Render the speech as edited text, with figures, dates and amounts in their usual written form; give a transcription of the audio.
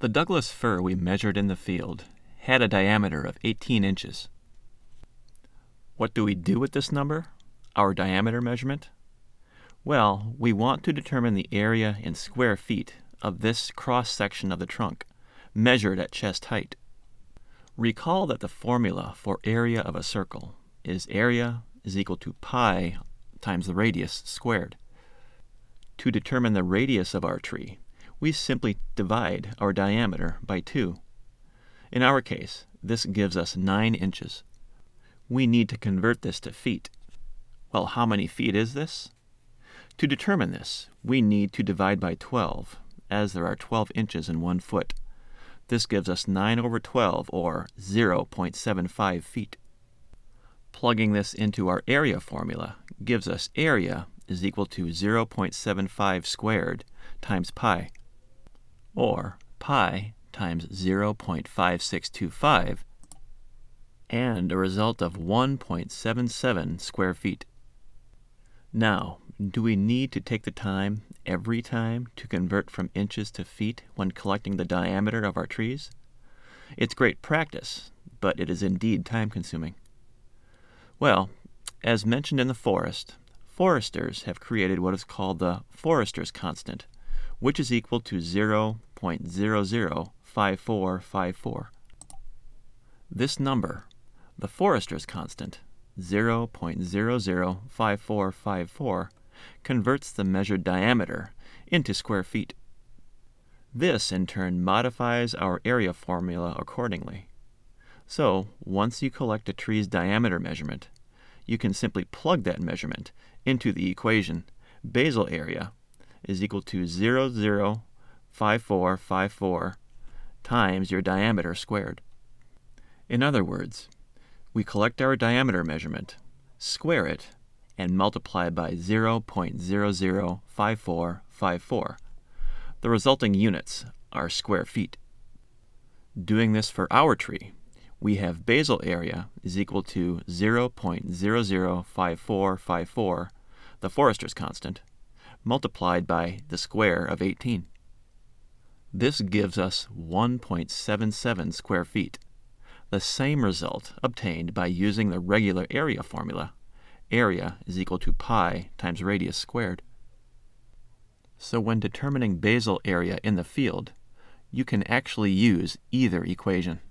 The Douglas fir we measured in the field had a diameter of 18 inches. What do we do with this number, our diameter measurement? Well, we want to determine the area in square feet of this cross-section of the trunk, measured at chest height. Recall that the formula for area of a circle is area is equal to pi times the radius squared. To determine the radius of our tree, we simply divide our diameter by 2. In our case, this gives us 9 inches. We need to convert this to feet. Well, how many feet is this? To determine this, we need to divide by 12, as there are 12 inches in 1 foot. This gives us 9 over 12, or 0.75 feet. Plugging this into our area formula gives us area is equal to 0.75 squared times pi, or pi times 0.5625, and a result of 1.77 square feet. Now, do we need to take the time every time to convert from inches to feet when collecting the diameter of our trees? It's great practice, but it is indeed time-consuming. Well, as mentioned in the forest, foresters have created what is called the forester's constant, which is equal to 0.005454. This number, the forester's constant, 0.005454, converts the measured diameter into square feet. This, in turn, modifies our area formula accordingly. So, once you collect a tree's diameter measurement, you can simply plug that measurement into the equation basal area is equal to 0.005454 times your diameter squared. In other words, we collect our diameter measurement, square it, and multiply by 0.005454. The resulting units are square feet. Doing this for our tree, we have basal area is equal to 0.005454, the forester's constant, multiplied by the square of 18. This gives us 1.77 square feet, the same result obtained by using the regular area formula. Area is equal to pi times radius squared. So when determining basal area in the field, you can actually use either equation.